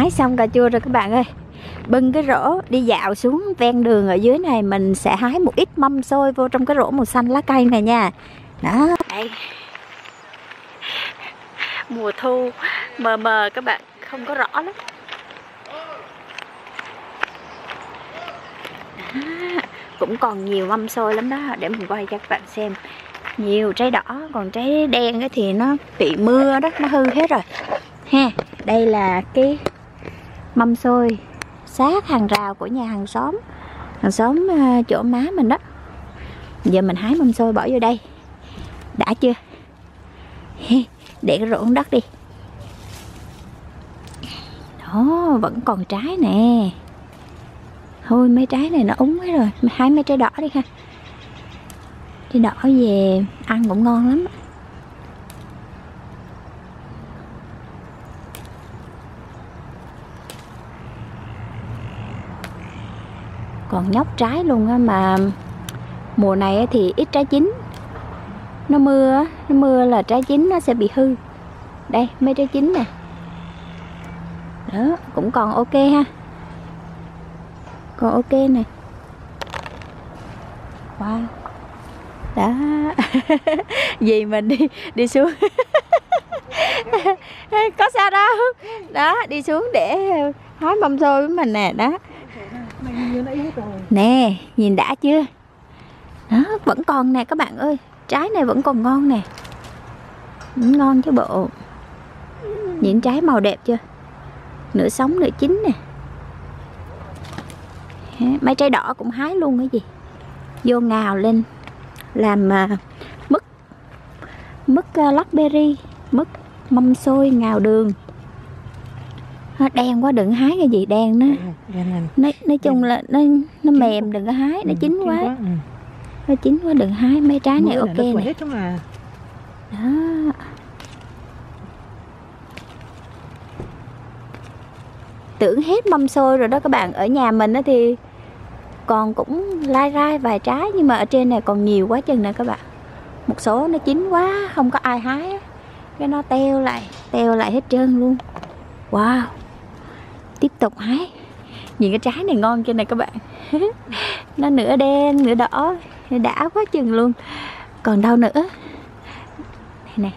Hái xong cà chua rồi các bạn ơi. Bưng cái rổ đi dạo xuống ven đường ở dưới này, mình sẽ hái một ít mâm xôi vô trong cái rổ màu xanh lá cây này nha. Đó, đây. Mùa thu mờ mờ các bạn, không có rõ lắm. Đó, cũng còn nhiều mâm xôi lắm đó, để mình quay cho các bạn xem. Nhiều trái đỏ, còn trái đen ấy thì nó bị mưa đó, nó hư hết rồi ha. Đây là cái mâm xôi sát hàng rào của nhà hàng xóm chỗ má mình đó. Giờ mình hái mâm xôi bỏ vô đây, đã chưa? Để cái rổ xuống đất đi. Đó, vẫn còn trái nè. Thôi mấy trái này nó úng hết rồi, hái mấy trái đỏ đi ha. Trái đỏ về ăn cũng ngon lắm. Còn nhóc trái luôn á, mà mùa này thì ít trái chín. Nó mưa là trái chín nó sẽ bị hư. Đây mấy trái chín nè. Đó, cũng còn ok ha. Còn ok nè. Wow. Đó. Dì mình đi xuống. Có sao đâu. Đó, đi xuống để hái mâm xôi với mình nè, đó. Nè, nhìn đã chưa? Đó, vẫn còn nè các bạn ơi. Trái này vẫn còn ngon nè. Ngon chứ bộ. Nhìn trái màu đẹp chưa? Nửa sống nửa chín nè. Mấy trái đỏ cũng hái luôn cái gì. Vô ngào lên làm mứt blackberry, mứt mâm xôi ngào đường. Đen quá đừng hái cái gì đen nó. Nói chung là nó mềm, đừng có hái, nó chín quá. Nó chín quá đừng hái, mấy trái này ok nè. Đó. Tưởng hết mâm xôi rồi đó các bạn. Ở nhà mình thì còn cũng lai rai vài trái, nhưng mà ở trên này còn nhiều quá chừng nè các bạn. Một số nó chín quá không có ai hái, cái nó teo lại hết trơn luôn. Wow. Tiếp tục hái. Nhìn cái trái này ngon trên này các bạn. Nó nửa đen nửa đỏ, đã quá chừng luôn. Còn đâu nữa. Đây nè.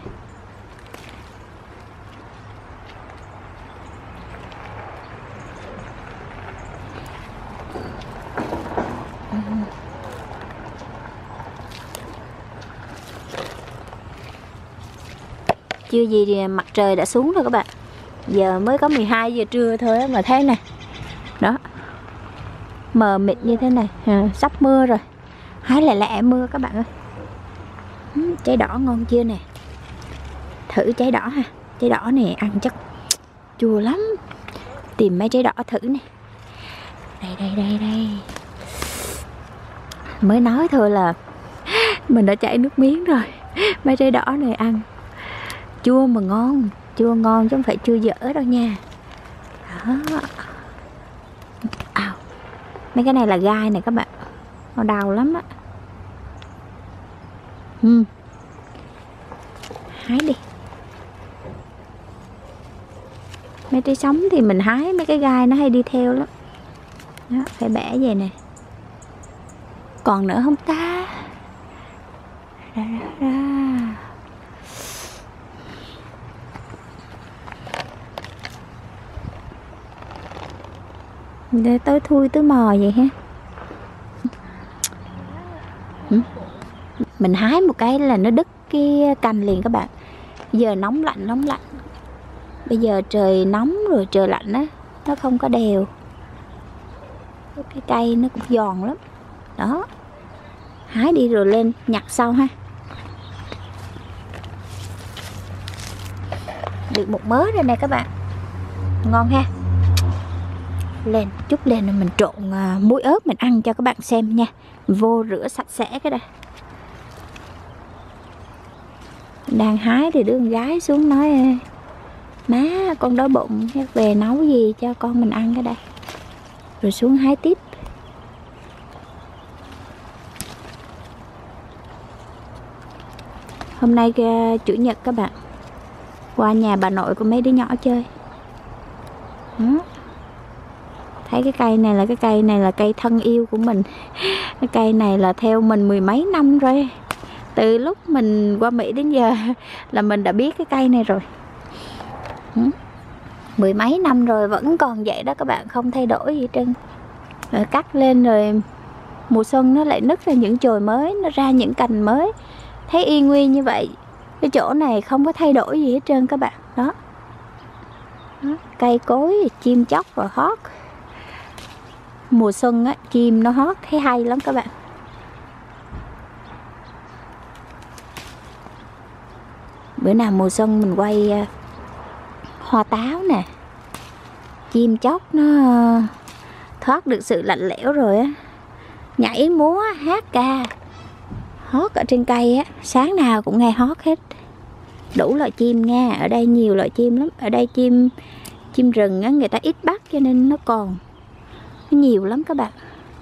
Chưa gì thì mặt trời đã xuống rồi các bạn. Giờ mới có 12 giờ trưa thôi mà thấy nè. Đó. Mờ mịt như thế này, sắp mưa rồi. Hái lẹ mưa các bạn ơi. Trái đỏ ngon chưa nè. Thử trái đỏ ha. Trái đỏ này ăn chắc chua lắm. Tìm mấy trái đỏ thử nè. Đây. Mới nói thôi là mình đã chảy nước miếng rồi. Mấy trái đỏ này ăn chua mà ngon. Chua ngon chứ không phải chua dở đâu nha. Đó. Mấy cái này là gai này các bạn. Nó đau lắm á. Hái đi. Mấy trái sống thì mình hái, mấy cái gai nó hay đi theo lắm. Đó, phải bẻ về nè. Còn nữa không ta? Ra. Để tới thui tới mò vậy ha. Mình hái một cái là nó đứt cái cành liền các bạn. Giờ nóng lạnh. Bây giờ trời nóng rồi trời lạnh á, nó không có đều. Cái cây nó cũng giòn lắm. Đó. Hái đi rồi lên nhặt sau ha. Được một mớ rồi nè các bạn. Ngon ha. Lên chút lên rồi mình trộn muối ớt mình ăn cho các bạn xem nha. Vô rửa sạch sẽ cái đây. Đang hái thì đứa con gái xuống nói: má con đói bụng, về nấu gì cho con mình ăn cái đây. Rồi xuống hái tiếp. Hôm nay Chủ nhật các bạn, qua nhà bà nội của mấy đứa nhỏ chơi. Đó. Thấy cái cây này là cây thân yêu của mình. Cái cây này là theo mình mười mấy năm rồi. Từ lúc mình qua Mỹ đến giờ là mình đã biết cái cây này rồi. Mười mấy năm rồi vẫn còn vậy đó các bạn, không thay đổi gì hết trơn. Rồi cắt lên rồi mùa xuân nó lại nứt ra những chồi mới, nó ra những cành mới. Thấy y nguyên như vậy. Cái chỗ này không có thay đổi gì hết trơn các bạn. Đó. Đó. Cây cối, chim chóc rồi hót. Mùa xuân á, chim nó hót thấy hay lắm các bạn. Bữa nào mùa xuân mình quay hoa táo nè. Chim chóc nó thoát được sự lạnh lẽo rồi á, nhảy múa hát ca hót ở trên cây á, sáng nào cũng nghe hót hết. Đủ loại chim nha, ở đây nhiều loại chim lắm. Ở đây chim rừng á, người ta ít bắt cho nên nó nhiều lắm các bạn.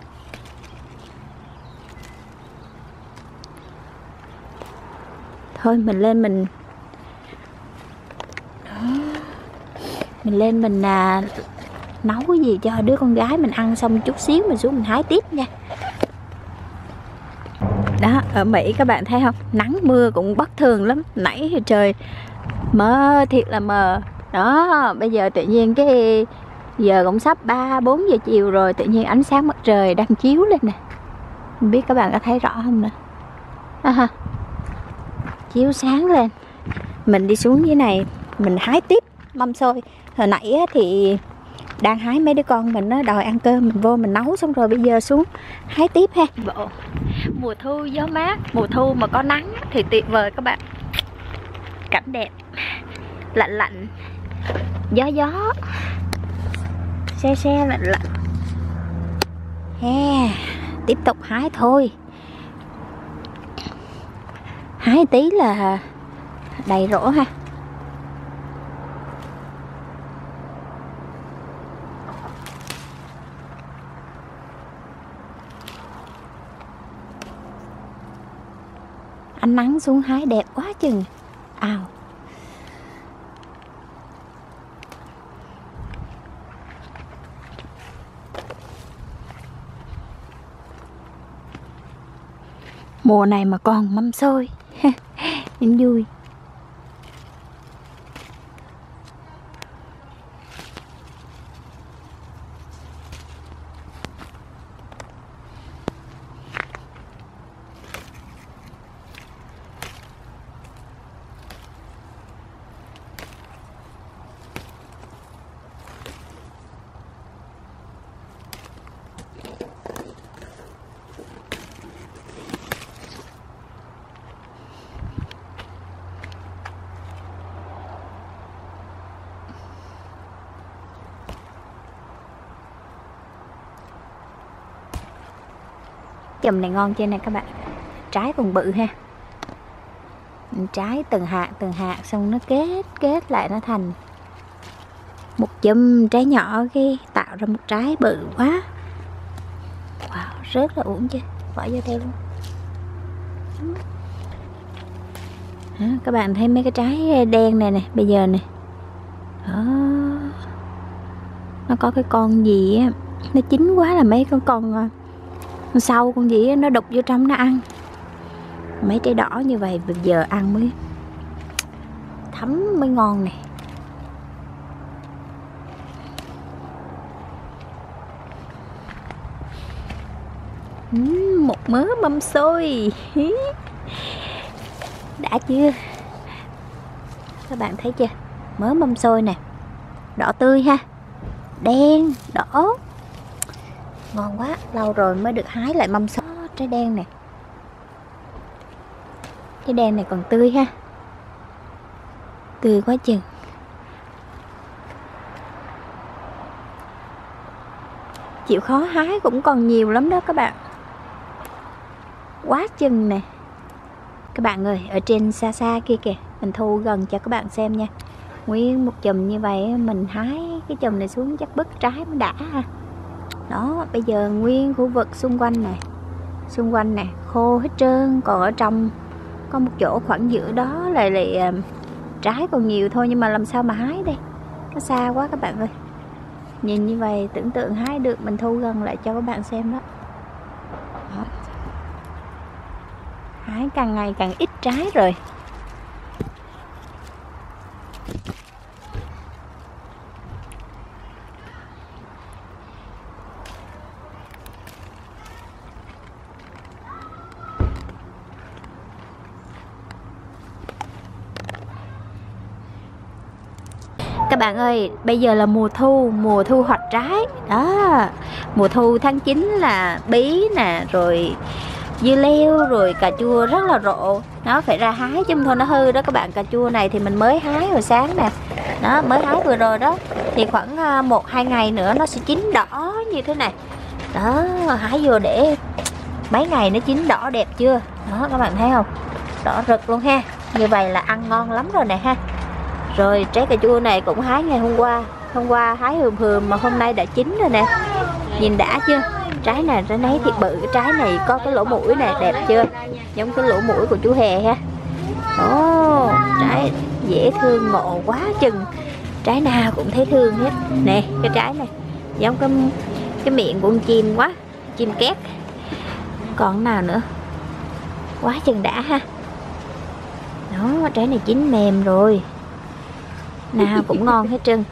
Thôi mình lên mình nấu cái gì cho đứa con gái mình ăn xong chút xíu mình xuống mình hái tiếp nha. Đó, ở Mỹ các bạn thấy không, nắng mưa cũng bất thường lắm. Nãy thì trời mờ thiệt là mờ. Đó, bây giờ tự nhiên cái giờ cũng sắp 3-4 giờ chiều rồi, tự nhiên ánh sáng mặt trời đang chiếu lên nè. Không biết các bạn có thấy rõ không nè. Chiếu sáng lên. Mình đi xuống dưới này mình hái tiếp mâm xôi. Hồi nãy thì đang hái mấy đứa con mình nó đòi ăn cơm, mình vô mình nấu xong rồi bây giờ xuống hái tiếp ha. Mùa thu gió mát, mùa thu mà có nắng thì tuyệt vời các bạn. Cảnh đẹp, lạnh lạnh, gió gió, se se lạnh lạnh. Tiếp tục hái thôi. Hái tí là đầy rổ ha. Ánh nắng xuống hái đẹp quá chừng. Mùa này mà còn mâm xôi nên vui. Chùm này ngon trên này các bạn. Trái còn bự ha. Trái từng hạt xong nó kết lại nó thành một chùm trái nhỏ, cái tạo ra một trái bự quá. Wow, rất là uổng chứ. Bỏ vô theo luôn. Đó, các bạn thấy mấy cái trái đen này nè, bây giờ nè. Đó. Nó có cái con gì á, nó chín quá là mấy con sau con gì á, nó đục vô trong nó ăn. Mấy trái đỏ như vậy bây giờ ăn mới thấm mới ngon nè. Một mớ mâm xôi. Đã chưa? Các bạn thấy chưa? Mớ mâm xôi nè. Đỏ tươi ha. Đen, đỏ. Ngon quá, lâu rồi mới được hái lại mâm xôi. Trái đen nè. Trái đen này còn tươi ha. Tươi quá chừng. Chịu khó hái cũng còn nhiều lắm đó các bạn. Quá chừng nè. Các bạn ơi, ở trên xa xa kia kìa, mình thu gần cho các bạn xem nha. Nguyên một chùm như vậy, mình hái cái chùm này xuống chắc bứt trái mới đã ha. Đó, bây giờ nguyên khu vực xung quanh nè khô hết trơn. Còn ở trong có một chỗ khoảng giữa đó lại trái còn nhiều thôi, nhưng mà làm sao mà hái đây, nó xa quá các bạn ơi. Nhìn như vậy tưởng tượng hái được, mình thu gần lại cho các bạn xem đó. Đó. Hái càng ngày càng ít trái rồi. Các bạn ơi, bây giờ là mùa thu hoạch trái. Đó, mùa thu tháng 9 là bí nè, rồi dưa leo, rồi cà chua rất là rộ. Nó phải ra hái chứ không thôi nó hư đó các bạn. Cà chua này thì mình mới hái hồi sáng nè. Đó, mới hái vừa rồi đó. Thì khoảng 1-2 ngày nữa nó sẽ chín đỏ như thế này. Đó, hái vô để mấy ngày nó chín đỏ đẹp chưa. Đó, các bạn thấy không? Đỏ rực luôn ha. Như vậy là ăn ngon lắm rồi nè ha. Rồi trái cà chua này cũng hái ngày hôm qua. Hôm qua hái hườm mà hôm nay đã chín rồi nè. Nhìn đã chưa? Trái này trái nấy thì bự. Cái trái này có cái lỗ mũi này đẹp chưa? Giống cái lỗ mũi của chú Hè ha. Ồ, trái dễ thương ngộ quá chừng. Trái nào cũng thấy thương hết. Nè, cái trái này giống cái miệng của con chim quá. Chim két. Còn nào nữa? Quá chừng đã ha. Đó, trái này chín mềm rồi. Nào cũng ngon hết trơn.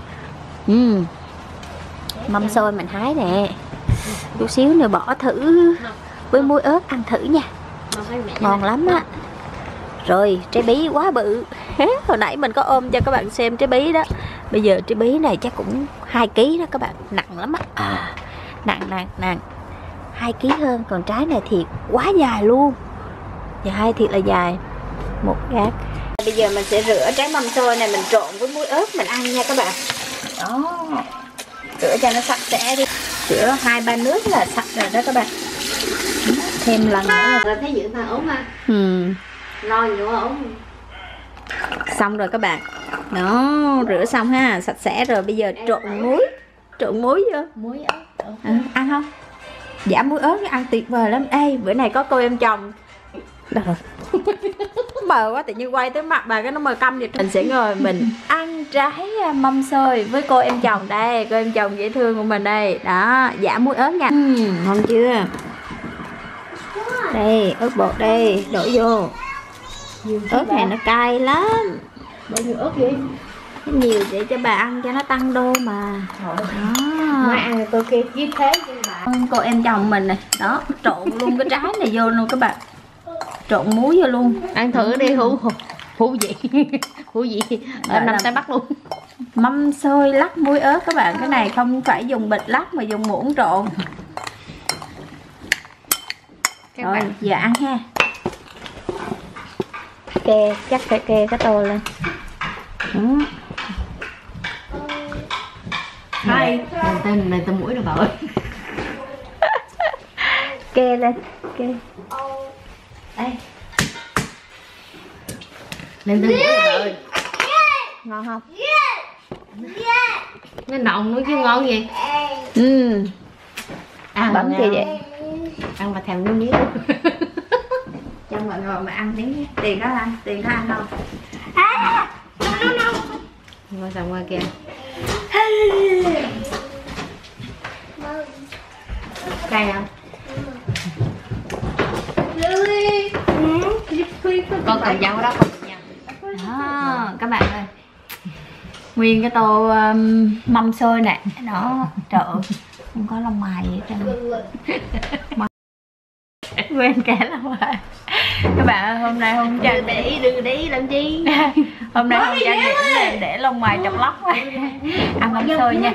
Mâm xôi mình hái nè. Chút xíu nữa bỏ thử với muối ớt ăn thử nha. Ngon lắm á. Rồi trái bí quá bự. Hồi nãy mình có ôm cho các bạn xem trái bí đó. Bây giờ trái bí này chắc cũng 2 kg đó các bạn. Nặng lắm á. Nặng 2 kg hơn. Còn trái này thì quá dài luôn. Dài thiệt là dài. Một gác. Bây giờ mình sẽ rửa trái mâm xôi này, mình trộn với muối ớt mình ăn nha các bạn. Đó, rửa cho nó sạch sẽ đi. Rửa 2-3 nước là sạch rồi đó các bạn. Thêm lần nữa là thấy dự mà ốm ha. Lo nhiều ốm. Xong rồi các bạn. Đó, rửa xong ha, sạch sẽ rồi. Bây giờ trộn muối. Trộn muối chưa? Muối ớt. Ăn không? Giả muối ớt ăn tuyệt vời lắm. Ê, bữa này có cô em chồng. Đâu rồi? Mờ quá, tự nhiên quay tới mặt bà cái nó mờ câm vậy. Mình sẽ ngồi mình ăn trái mâm xôi với cô em chồng đây. Cô em chồng dễ thương của mình đây. Đó, giả muối ớt nha. Ngon chưa? Đây, ớt bột đây, đổ vô. Ớt này nó cay lắm. Bao nhiêu ớt vậy? Nhiều để cho bà ăn cho nó tăng đô mà. Đó. Mai ăn tôi kia với thế chứ bà. Cô em chồng mình này. Đó, trộn luôn cái trái này vô luôn các bạn. Trộn muối vô luôn. Ăn thử đi hữu vị. Hữu vị ở Nam Tây Bắc luôn. Mâm xôi lắc muối ớt các bạn. Cái này không phải dùng bịch lắc mà dùng muỗng trộn. Các rồi bạn. giờ ăn ha. Kê, chắc phải kê cái tô lên. Hay. Này tên mũi rồi bà ơi. Kê lên, kê. Đây. Lên tên mũi rồi bà ơi. Ngon không? Nó nồng nữa chứ ngon gì. Ăn bấm gì vậy? Ăn mà thèm nước miếng luôn. Cho mọi người mà ăn tí. Tiền đó ăn, tiền đó ăn không? Ngồi sang ngoài kia. Cay không? Con cần dao ở đó không được nha. Đó, các bạn ơi. Nguyên cái tô mâm xôi này. Đó, trời ơi. Không có lông mày vậy trơn. Quên cả lông mày. Các bạn ơi, hôm nay không cho Đừng để ý làm chi. hôm nay không cho Nguyễn để lông mày chọc lóc quá. Ăn mâm xôi nha.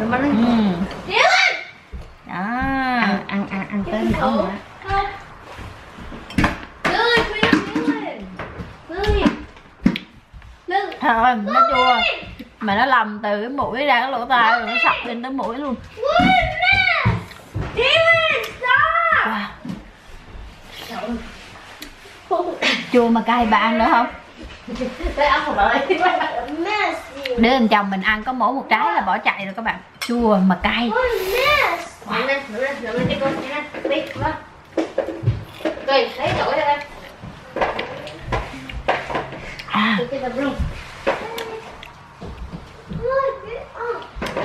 Đó. Ăn tới không nữa. Thôi, nó chua. Mà nó lầm từ cái mũi ra cái lỗ tai rồi nó sọc lên tới mũi luôn. Wow. Chua mà cay, bà ăn nữa không? Đứa em chồng mình ăn có mỗi một trái là bỏ chạy rồi các bạn. Chua mà cay. Wow. Coi, lấy chổi ra đây.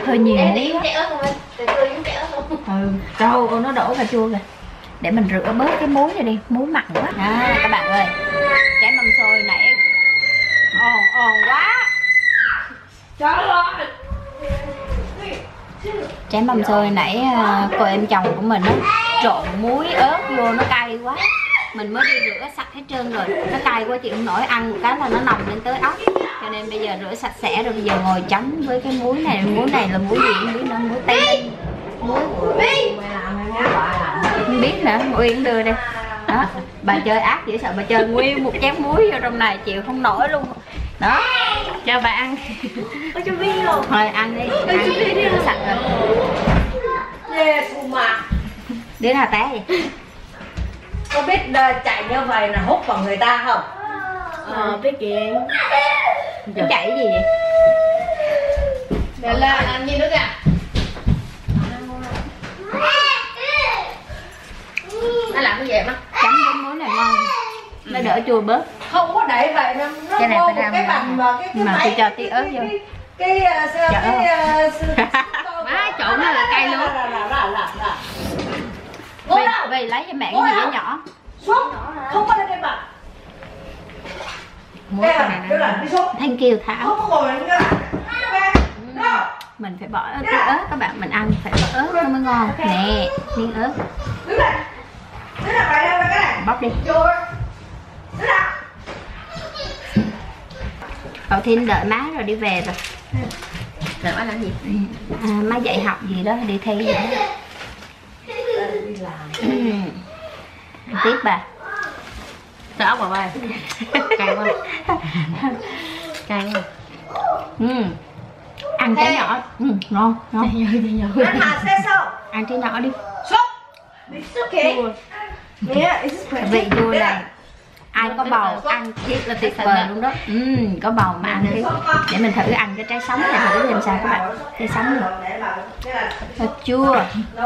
hơi nhiều Em muối đi quá. ớt không anh? Từ từ những ớt không? Trời, nó đổ cà chua kìa. Để mình rửa bớt cái muối này đi, muối mặn quá. Các bạn ơi, trái mâm xôi nãy ồn quá. Trời ơi. Trái mâm xôi nãy cô em chồng của mình á trộn muối ớt vô nó cay quá. Mình mới đi rửa sạch hết trơn rồi, nó cay quá chịu không nổi, ăn một cái là nó nồng lên tới óc. Cho nên bây giờ rửa sạch sẽ rồi, bây giờ ngồi chấm với cái muối này. Muối này là muối gì không biết nữa, muối tây ninh, muối không biết nữa. Uyên đưa đây đó, bà chơi ác dễ sợ, bà chơi nguyên một chén muối vô trong này chịu không nổi luôn đó. Cho bà ăn. Có cho vi luôn. Thôi ăn đi, ăn đi, rửa sạch rồi. Đứa nào té vậy? Có biết chạy như vậy là hút vào người ta không? Biết kìa. Nó chạy cái gì vậy? Để lên làm gì nữa kìa. Nó làm cái gì mà? Chấm với muối này ngon, nó đỡ chua bớt. Không có đẩy vậy nó Cái này vô phải một làm cái bằng mà cái mà tôi cho tí ớt vô. Má trộn nó là cay luôn. Vì lấy cho mẹ cái gì đó nhỏ. Xuống, không có lên đây mà. Muối cái này nè. Thank you Thảo. Không có ngồi nữa. Mình phải bỏ tí ớt các bạn, mình ăn phải bỏ ớt nó mới ngon. Nè, miếng ớt. Bóc đi. Cậu Thiên đợi má rồi đi về rồi. Rồi má làm gì? Má dạy học gì đó, đi thi gì đó. Tiếp bà. Sợ ốc bà ơi. Cay quá. Cay quá. Ăn trái nhỏ. Ngon, ngon. Ăn trái nhỏ đi. Vị chua này ai có bầu ăn thiết là tuyệt vời luôn đó. Có bầu mà ăn thiết. Để mình thử ăn cái trái sống này thử xem sao các bạn. Trái sống này thật chua.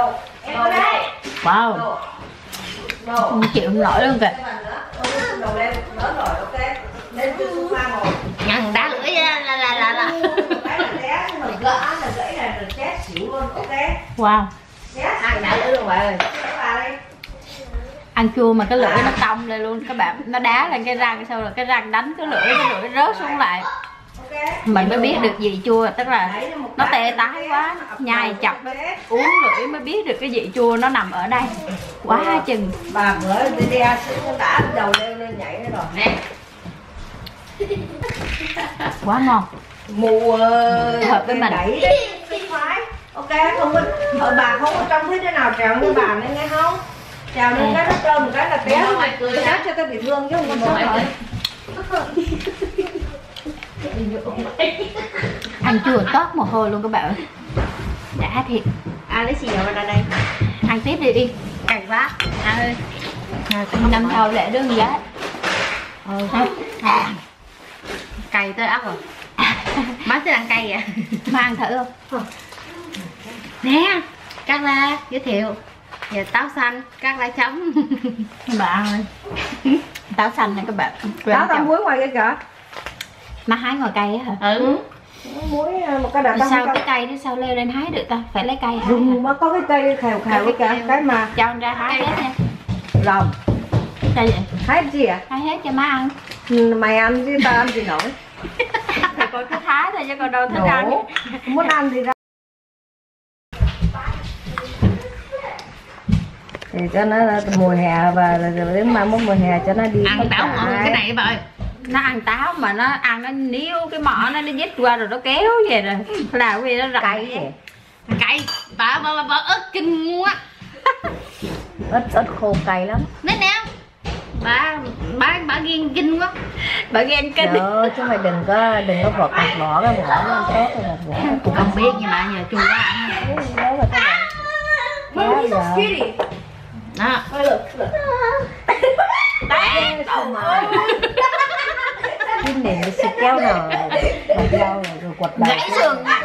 Wow, không chịu không nổi luôn kìa. Nhăn đá lưỡi là. Wow, Ăn đá lưỡi luôn bà ơi. ăn chua mà cái lưỡi nó cong lên luôn các bạn, nó đá lên cái răng, sau rồi cái răng đánh cái lưỡi rớt xuống lại. Mình mới biết được vị chua, tức là nó tê tái quá, nhai chọc đó, uống lưỡi mới biết được cái vị chua nó nằm ở đây. Quá chừng. Bà bữa đi đe xuống đã đầu leo lên nhảy nữa rồi. Nè. Quá ngon. Mù hợp với mình. đẩy đấy. Ok, không có bà không có trông thấy thế nào trèo như bà nên nghe không? Trèo lên cái nó trơn một cái là té. Té cho cái bị thương chứ không có sao rồi. Ăn chua toát mồ hôi luôn các bạn ơi. Đã thiệt. Lấy xì dầu ra đây. Ăn tiếp đi đi. Cay quá. Ơi. Năm thầu để đơn giá. Cay tới ốc rồi. Má thích ăn cay vậy. Mà ăn thử không? Nè, Cát La giới thiệu. Giờ táo xanh, Cát La chấm. Bà ăn ơi. Táo xanh này các bạn. Táo tao muối ngoài cái kìa. Má hái ngồi cây á hả? Muối một cái đợt sao cái cây đó sao leo lên hái được ta? Phải lấy cây hả? Rừng mà có cái cây khèo cái mà cho anh ra hái hết nha. Rồi. Sao vậy? Hái gì à? Hái hết cho má ăn. Mày ăn chứ tao ăn gì nổi. Thì con cứ hái thôi chứ con đâu thích ăn. Muốn ăn thì ra. Thì cho nó mùa hè và đến mai mốt mùa hè cho nó đi ăn táo ngon cái này bà ơi. Nó ăn táo mà nó ăn nó níu cái mỏ nó dít qua rồi nó kéo về rồi là vì nó rạch cay. Cay. Bà ớt kinh quá. ớt khô cay lắm. Nè nè. Bà ghiền kinh quá. Bà ghen kinh. Chứ mày đừng có vọt bỏ cái vỏ nó tốt rồi vỏ. Không biết nhưng mà giờ chua quá ăn. Đó là cái này. Đó. Cái này nó xịt kéo nào dao rồi quật đầu gãy xương à.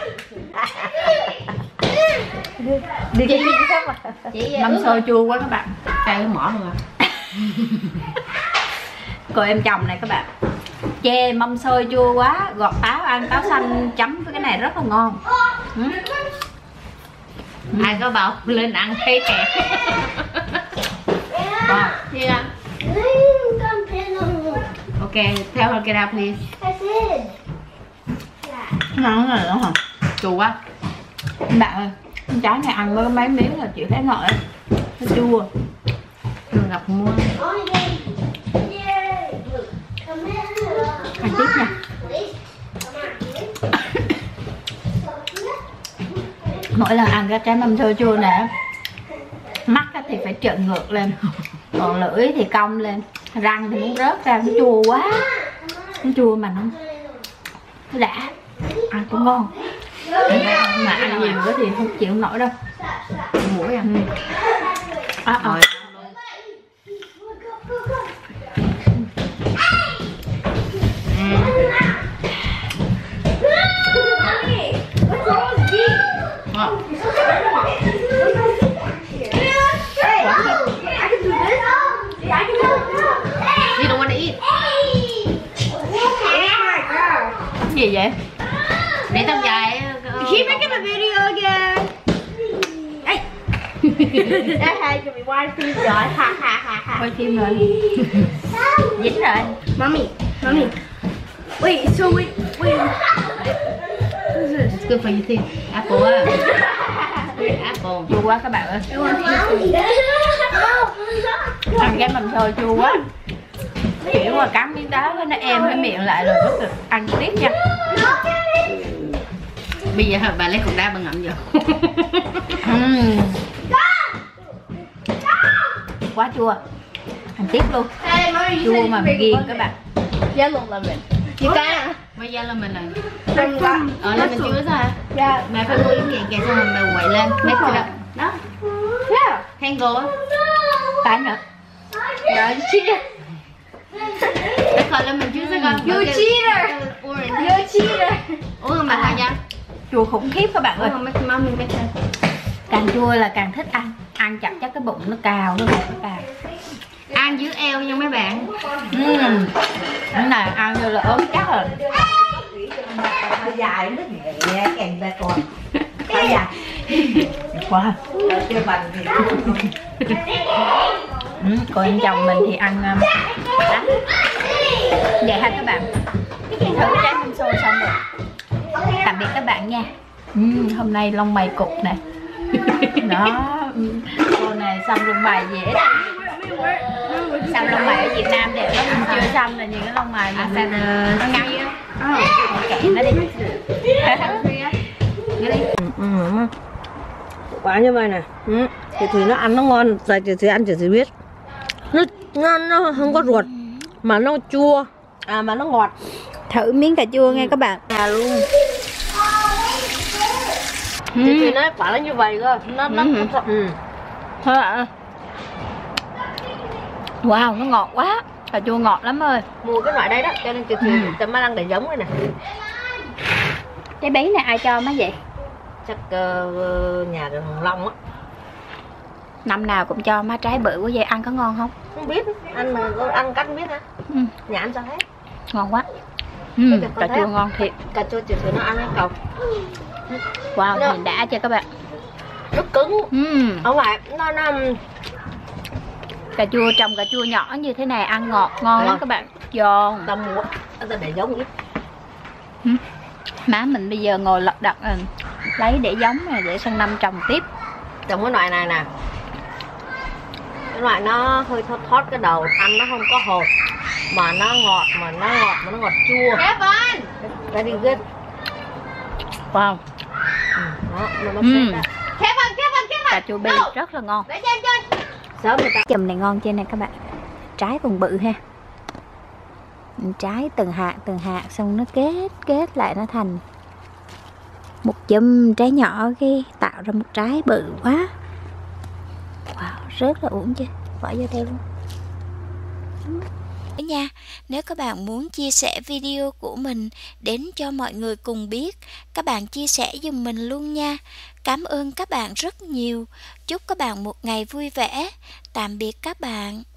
đi cái gì khác mà mâm xôi chua quá các bạn, cay cái mỏ luôn à. Cô em chồng này các bạn chê mâm xôi chua quá, gọt táo ăn táo xanh chấm với cái này rất là ngon. Ai có bảo lên ăn thấy thèm. Wow. Yeah. Okay, tell her get up please. Ngon rồi đó hả? Chua quá. Bạn ơi, con trái này ăn với mấy miếng là chịu thấy nổi. Nó chua. Thường gặp mua. Ăn tiếp nha. Mỗi lần ăn cái trái mâm xôi chua này, mắt thì phải trợn ngược lên, còn lưỡi thì cong lên, răng thì muốn rớt ra, nó chua quá. Nó chua mà nó đã, ăn cũng ngon. Mà ăn nhiều quá thì không chịu nổi đâu. Mũi à. Rồi. You don't want to eat. Gì vậy? Để tao dài. Keep making a video again. That hai cho bị quay phim rồi. Ha ha ha ha. Quay phim rồi. Dính rồi. Mommy. Wait, so wait. It's good for you too. Apple á. Apple. Chua quá các bạn ơi. Ăn cái mầm xôi chua quá. Kiểu mà cắn miếng đá với nó êm cái miệng lại rồi rất là ăn tiếp nha. Bây giờ bà lấy cục đá bà ngậm vô. Quá chua. Ăn tiếp luôn. Chua mà ghiền các bạn. Yellow lemon. You got Bây giờ là mình này. it. Là mình chưa sao? Yeah. Mẹ phải mua cái kẹt xong rồi mẹ quậy lên. Make it up. Đó. Yeah. Tango á. Cái nữa. Yeah, you cheater. Để coi lên mình chưa sao con. You cheater. You cheater. Uống không bà thôi nha. Chua khủng khiếp các bạn ơi. Uống không make mommy make sense. Càng chua là càng thích ăn. Ăn chậm chắc cái bụng nó cào, nó cào. Ăn dưới eo nha mấy bạn. Cái này ăn vô là ốm chắc rồi. Dài nó nhẹ kèm ta còn. Quá dài. Quá. Chưa bằng thì. Còn anh chồng mình thì ăn đá. Vậy ha các bạn. Thử trái mâm xôi xong rồi. Tạm biệt các bạn nha. Hôm nay lông mày cục nè. Đó. Cô này xăm lông mày dễ. Xăm lông mày ở Việt Nam đẹp lắm. Mình chưa xăm là nhìn cái lông mày mà xăm nó ngay á. Kệ nó đi. Quả như vậy nè. Thì nó ăn nó ngon, rồi thì ăn thì biết. Nó không có ruột mà nó chua, mà nó ngọt. Thử miếng cà chua nghe các bạn. Luôn. Thì nó quả nó như vậy cơ, nó Thôi ạ. Wow, nó ngọt quá. Cà chua ngọt lắm ơi. mua cái loại đây đó, cho nên thì tụi má đang để giống đây nè. Trái bí này ai cho má vậy? Chắc nhà Thằng Long á. Năm nào cũng cho má trái bự quá vậy, ăn có ngon không? Không biết, ăn mà ăn cách không biết hả? Nhà ăn sao thế? Ngon quá. Cà chua ngon thiệt. Cà chua thì nó ăn cái cầu. Wow, nhìn đã chưa các bạn? Nó cứng. Ở ngoài nó cà chua trồng cà chua nhỏ như thế này ăn ngọt ngon lắm các bạn. Giòn. tao mua, tao để giống ít. Má mình bây giờ ngồi lật đật lấy để giống này để sang năm trồng tiếp. Trồng cái loại này nè. Cái loại nó hơi thót cái đầu, ăn nó không có hột mà nó ngọt, mà nó ngọt chua. Kevin. Very good. Wow. Đó, nó xếp ra. Kevin. Cà chua bi rất là ngon. Để cho em chơi. Sớm người ta. Chùm này ngon trên này các bạn. Trái còn bự ha. Trái từng hạt xong nó kết lại nó thành một chùm trái nhỏ cái tạo ra một trái bự quá. Wow, rất là uổng chứ. Bỏ vô theo luôn. Nha, nếu các bạn muốn chia sẻ video của mình đến cho mọi người cùng biết, các bạn chia sẻ giùm mình luôn nha. Cảm ơn các bạn rất nhiều. Chúc các bạn một ngày vui vẻ. Tạm biệt các bạn.